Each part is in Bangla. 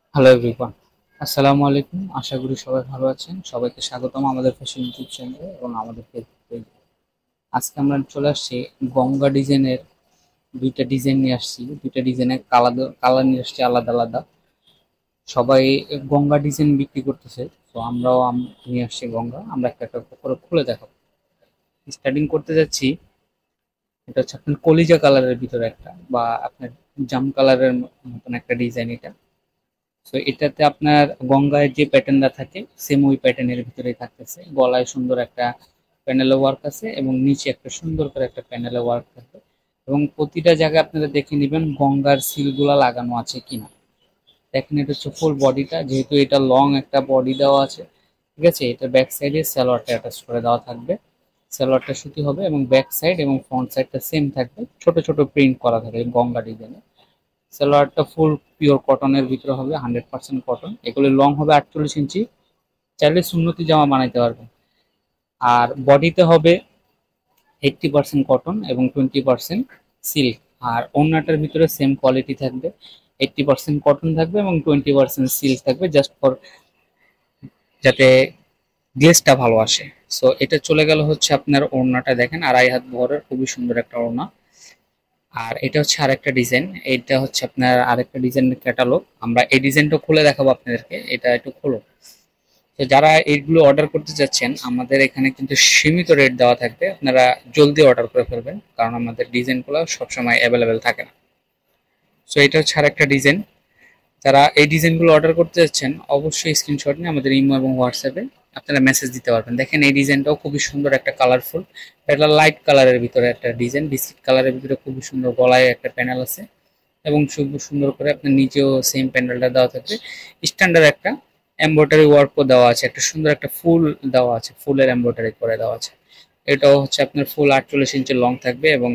হ্যালো এভরিওয়ান, আসসালামু আলাইকুম। আশা করি সবাই ভালো আছেন। সবাইকে স্বাগতম আমাদের ফ্যাশন ইউটিউব চ্যানেলে এবং আমাদের ফেসবুক পেজে। আজকে আমরা চলে আসছি গঙ্গা ডিজাইনের দুইটা ডিজাইন নিয়ে আসছি। দুইটা ডিজাইনের কালার কালার নিয়ে আসছি আলাদা আলাদা। সবাই গঙ্গা ডিজাইন বিক্রি করতেছে, তো আমরাও নিয়ে আসছি গঙ্গা। আমরা একটা একটা করে খুলে দেখাবো। স্টার্টিং করতে যাচ্ছি, এটা হচ্ছে আপনার কলিজা কালারের ভিতরে একটা, বা আপনার জাম কালারের মতন একটা ডিজাইন এটা। তো এটাতে আপনার গঙ্গায় যে প্যাটার্নটা থাকে সেম ওই প্যাটার্নের ভিতরেই থাকতেছে। গলায় সুন্দর একটা প্যানেলে ওয়ার্ক আছে এবং নিচে একটা সুন্দর করে একটা প্যানেলে ওয়ার্ক থাকবে। এবং প্রতিটা জায়গায় আপনারা দেখে নেবেন গঙ্গার সিলগুলা লাগানো আছে কিনা। দেখেন, এটা হচ্ছে ফুল বডিটা, যেহেতু এটা লং একটা বডি দেওয়া আছে। ঠিক আছে, এটা ব্যাক সাইডে সালোয়ারটা অ্যাটাচ করে দেওয়া থাকবে। সালোয়ারটা সুতি হবে এবং ব্যাক সাইড এবং ফ্রন্ট সাইডটা সেম থাকবে, ছোট ছোট প্রিন্ট করা থাকবে গঙ্গা ডিজাইনে। সালোয়ারটা ফুল পিওর কটনের ভিতরে হবে, 100% কটন। এগুলো লং হবে 48 ইঞ্চি। চাইলে সুন্নতি জামা বানাইতে পারবেন। আর বডিতে হবে 80% কটন এবং 20% সিল্ক। আর ওড়নাটার ভিতরে সেম কোয়ালিটি থাকবে, 80% কটন থাকবে এবং 20% সিল্ক থাকবে, জাস্ট ফর যাতে গ্লেজটা ভালো আসে। সো এটা চলে গেল হচ্ছে আপনার ওড়নাটা, দেখেন 2.5 হাত বহরের খুবই সুন্দর একটা ওড়না। আর এটা হচ্ছে আরেকটা ডিজাইন, এটা হচ্ছে আপনার আরেকটা ডিজাইনের ক্যাটালগ। আমরা এই ডিজাইনটা খুলে দেখাবো আপনাদেরকে, এটা একটু খুলো। তো যারা এইগুলো অর্ডার করতে চাচ্ছেন, আমাদের এখানে কিন্তু সীমিত রেট দেওয়া থাকবে, আপনারা জলদি অর্ডার করে ফেলবেন, কারণ আমাদের ডিজাইনগুলো সবসময় অ্যাভেলেবেল থাকে না। সো এটা হচ্ছে আরেকটা ডিজাইন। যারা এই ডিজাইনগুলো অর্ডার করতে যাচ্ছেন, অবশ্যই স্ক্রিনশট নিয়ে আমাদের ইমো এবং হোয়াটসঅ্যাপে আপনারা মেসেজ দিতে পারবেন। দেখেন, এই ডিজাইনটাও খুবই সুন্দর, একটা কালারফুল, এটা লাইট কালারের ভিতরে একটা ডিজাইন, বিস্কিট কালারের ভিতরে খুবই সুন্দর, গলায় একটা প্যানেল আছে এবং সুন্দর করে আপনার নিচেও সেম প্যানেলটা দেওয়া থাকবে। স্ট্যান্ডার্ড একটা এমব্রয়ডারি ওয়ার্কও দেওয়া আছে, একটা সুন্দর একটা ফুল দেওয়া আছে, ফুলের এমব্রয়ডারি করে দেওয়া আছে। এটাও হচ্ছে আপনার ফুল 48 ইঞ্চি লং থাকবে এবং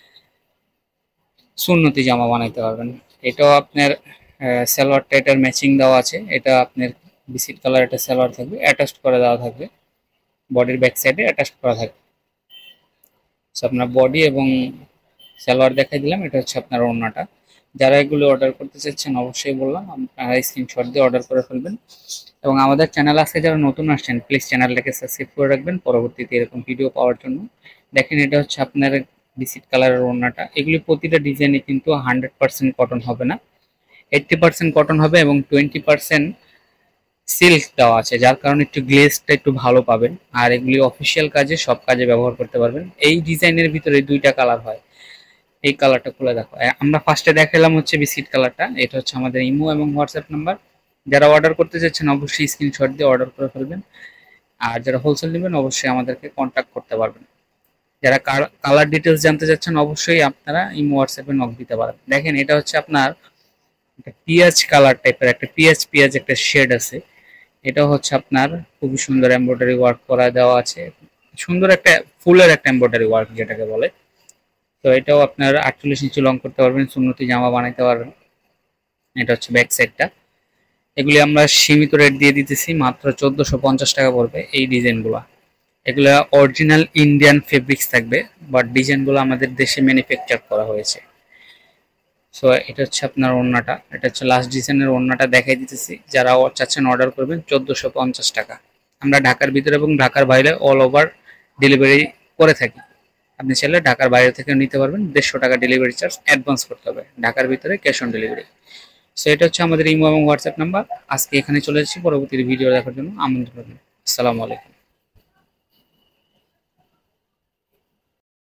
সুন্নতি জামা বানাইতে পারবেন। এটাও আপনার সালোয়ারটা এটার ম্যাচিং দেওয়া আছে, এটা আপনার বিস্কিট কালার একটা সালোয়ার থাকবে, অ্যাটাচড করে দেওয়া থাকবে, বডির ব্যাক সাইডে অ্যাটাচড করা থাকবে। সো আপনার বডি এবং সালোয়ার দেখাই দিলাম, এটা হচ্ছে আপনার ওড়নাটা। যারা এগুলো অর্ডার করতে চাচ্ছেন, অবশ্যই বললাম আপনারা স্ক্রিনশট দিয়ে অর্ডার করে ফেলবেন। এবং আমাদের চ্যানেল আছে, যারা নতুন আসছেন প্লিজ চ্যানেলটাকে সাবস্ক্রাইব করে রাখবেন পরবর্তীতে এরকম ভিডিও পাওয়ার জন্য। দেখেন, এটা হচ্ছে আপনার বিস্কিট কালারের ওড়নাটা। এগুলি প্রতিটা ডিজাইনে কিন্তু 100% কটন হবে না, 80% কটন হবে এবং 20% সিল্ক দেওয়া আছে, যার কারণে একটু গ্লেজটা একটু ভালো পাবেন। আর এগুলি অফিসিয়াল কাজে, সব কাজে ব্যবহার করতে পারবেন। এই ডিজাইনের ভিতরে দুইটা কালার হয়। এই কালারটা খুলে দেখো, আমরা ফার্স্টে দেখালাম হচ্ছে বিস্কিট কালারটা। এটা হচ্ছে আমাদের ইমো এবং হোয়াটসঅ্যাপ নাম্বার। যারা অর্ডার করতে চাচ্ছেন অবশ্যই স্ক্রিনশট দিয়ে অর্ডার করে ফেলবেন। আর যারা হোলসেল নেবেন অবশ্যই আমাদেরকে কন্ট্যাক্ট করতে পারবেন। যারা কালার ডিটেলস জানতে চাচ্ছেন, অবশ্যই আপনারা ইমো হোয়াটসঅ্যাপে নক দিতে পারেন। দেখেন, এটা হচ্ছে আপনার একটা পিঁয়াজ কালার টাইপের, একটা পিঁয়াজ পিঁয়াজ একটা শেড আছে। এটা হচ্ছে আপনার খুবই সুন্দর এমব্রয়ডারি ওয়ার্ক করা দেওয়া আছে, সুন্দর একটা ফুলের একটা এমব্রয়ডারি ওয়ার্ক যেটাকে বলে। তো এটাও আপনার 48 ইঞ্চি লং করতে পারবেন, সুন্নতি জামা বানাইতে পারবেন। এটা হচ্ছে ব্যাক সাইডটা। এগুলি আমরা সীমিত রেট দিয়ে দিতেছি, মাত্র 1450 টাকা পড়বে এই ডিজাইনগুলো। এগুলো অরিজিনাল ইন্ডিয়ান ফেব্রিক্স থাকবে, বাট ডিজাইনগুলো আমাদের দেশে ম্যানুফ্যাকচার করা হয়েছে। সো এটা হচ্ছে আপনার ওড়নাটা, এটা হচ্ছে লাস্ট ডিজাইনের ওড়নাটা দেখাই দিতেছি। যারা চাচ্ছেন অর্ডার করবেন 1450 টাকা। আমরা ঢাকার ভিতরে এবং ঢাকার বাইরে অল ওভার ডেলিভারি করে থাকি। আপনি চাইলে ঢাকার বাইরে থেকে নিতে পারবেন, 150 টাকা ডেলিভারি চার্জ অ্যাডভান্স করতে হবে, ঢাকার ভিতরে ক্যাশ অন ডেলিভারি। সো এটা হচ্ছে আমাদের ইমো এবং হোয়াটসঅ্যাপ নাম্বার। আজকে এখানে চলে এসেছি, পরবর্তী ভিডিও দেখার জন্য আমন্ত্রণ রইল। আসসালামু আলাইকুম।